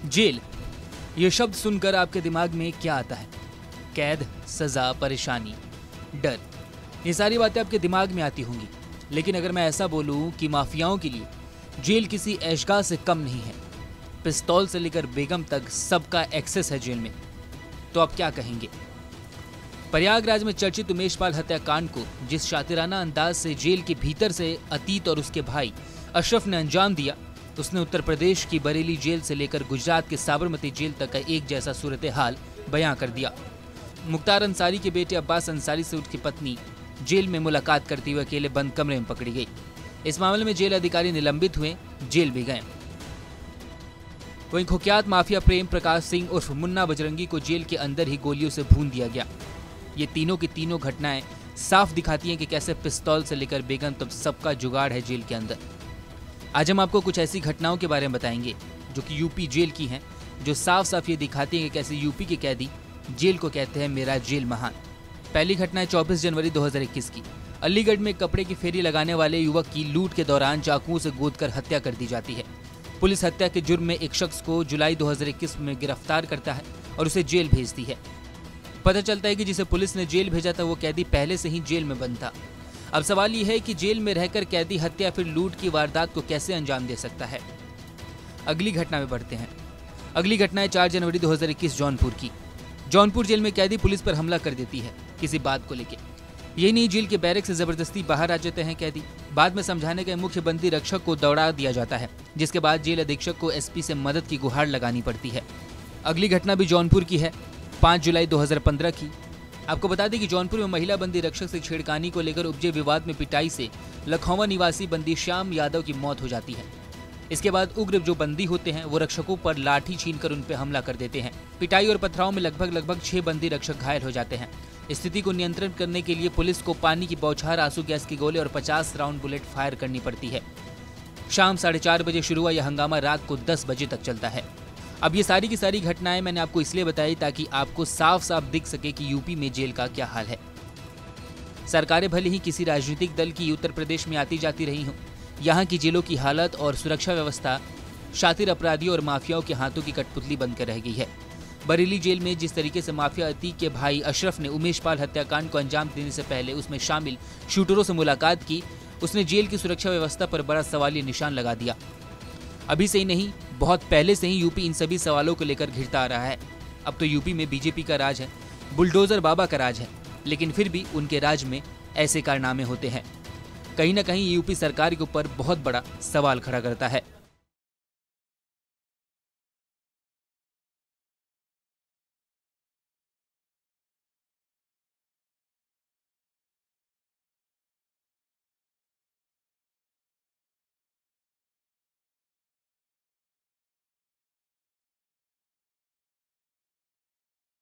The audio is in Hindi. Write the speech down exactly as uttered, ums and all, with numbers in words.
जेल, ये शब्द सुनकर आपके दिमाग में क्या आता है? कैद, सजा, परेशानी, डर, ये सारी बातें आपके दिमाग में आती होंगी। लेकिन अगर मैं ऐसा बोलूं कि माफियाओं के लिए जेल किसी ऐशगाह से कम नहीं है, पिस्तौल से लेकर बेगम तक सबका एक्सेस है जेल में, तो आप क्या कहेंगे? प्रयागराज में चर्चित उमेश पाल हत्याकांड को जिस शातिराना अंदाज से जेल के भीतर से अतीत और उसके भाई अशरफ ने अंजाम दिया, उसने उत्तर प्रदेश की बरेली जेल से लेकर गुजरात के साबरमती जेल तक का एक जैसा सूरत हाल बयां कर दिया। मुख्तार अंसारी के बेटे अब्बास अंसारी से उसकी पत्नी जेल में मुलाकात करते हुए अकेले बंद कमरे में पकड़ी गई। इस मामले में जेल अधिकारी निलंबित हुए, जेल भी गए। वहीं कुख्यात माफिया प्रेम प्रकाश सिंह उर्फ मुन्ना बजरंगी को जेल के अंदर ही गोलियों से भून दिया गया। ये तीनों की तीनों घटनाएं साफ दिखाती हैं कि कैसे पिस्तौल से लेकर बेगम तक सबका जुगाड़ है जेल के अंदर। आज हम आपको कुछ ऐसी घटनाओं के बारे में बताएंगे जो कि यूपी जेल की हैं, जो साफ साफ ये दिखाती हैं कि कैसे यूपी के कैदी जेल को कहते हैं मेरा जेल महान। पहली घटना है चौबीस जनवरी दो हज़ार इक्कीस की। अलीगढ़ में कपड़े की फेरी लगाने वाले युवक की लूट के दौरान चाकुओं से गोदकर हत्या कर दी जाती है। पुलिस हत्या के जुर्म में एक शख्स को जुलाई दो हज़ार इक्कीस में गिरफ्तार करता है और उसे जेल भेजती है। पता चलता है कि जिसे पुलिस ने जेल भेजा था वो कैदी पहले से ही जेल में बंद था। अब सवाल यह है कि जेल में रहकर कैदी हत्या फिर लूट की वारदात को कैसे अंजाम दे सकता है। अगली घटना में बढ़ते हैं। अगली घटना है चार जनवरी दो हज़ार इक्कीस जौनपुर की। जौनपुर जेल में कैदी पुलिस पर हमला कर देती है किसी बात को लेकर। यही नहीं, जेल के बैरक से जबरदस्ती बाहर आ जाते हैं कैदी। बाद में समझाने गए मुख्य बंदी रक्षक को दौड़ा दिया जाता है, जिसके बाद जेल अधीक्षक को एसपी से मदद की गुहार लगानी पड़ती है। अगली घटना भी जौनपुर की है, पाँच जुलाई दो हज़ार पंद्रह की। आपको बता दें कि जौनपुर में महिला बंदी रक्षक से छेड़खानी को लेकर उपजे विवाद में पिटाई से लखौवा निवासी बंदी श्याम यादव की मौत हो जाती है। इसके बाद उग्र जो बंदी होते हैं वो रक्षकों पर लाठी छीनकर उन पर हमला कर देते हैं। पिटाई और पथराव में लगभग लगभग छह बंदी रक्षक घायल हो जाते हैं। स्थिति को नियंत्रण करने के लिए पुलिस को पानी की बौछार, आंसू गैस के गोले और पचास राउंड बुलेट फायर करनी पड़ती है। शाम साढ़े चार बजे शुरू हुआ यह हंगामा रात को दस बजे तक चलता है। अब ये सारी की सारी घटनाएं मैंने आपको इसलिए बताई ताकि आपको साफ साफ दिख सके कि यूपी में जेल का क्या हाल है। सरकारें भले ही किसी राजनीतिक दल की उत्तर प्रदेश में आती जाती रही हों, यहाँ की जेलों की हालत और सुरक्षा व्यवस्था शातिर अपराधियों और माफियाओं के हाथों की कठपुतली बनकर रह गई है। बरेली जेल में जिस तरीके से माफिया अतीक के भाई अशरफ ने उमेश पाल हत्याकांड को अंजाम देने से पहले उसमें शामिल शूटरों से मुलाकात की, उसने जेल की सुरक्षा व्यवस्था पर बड़ा सवालिया निशान लगा दिया। अभी से ही नहीं, बहुत पहले से ही यूपी इन सभी सवालों को लेकर घिरता आ रहा है। अब तो यूपी में बीजेपी का राज है, बुलडोजर बाबा का राज है, लेकिन फिर भी उनके राज में ऐसे कारनामे होते हैं। कहीं ना कहीं यूपी सरकार के ऊपर बहुत बड़ा सवाल खड़ा करता है।